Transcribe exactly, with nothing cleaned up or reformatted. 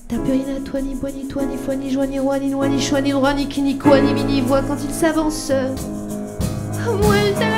T'as plus rien à toi, ni bois, ni toi, ni foi, ni joie, ni roi, ni noix, ni choix, ni droit, ni qui, ni quoi, ni mini voix quand il s'avance. Moi, elle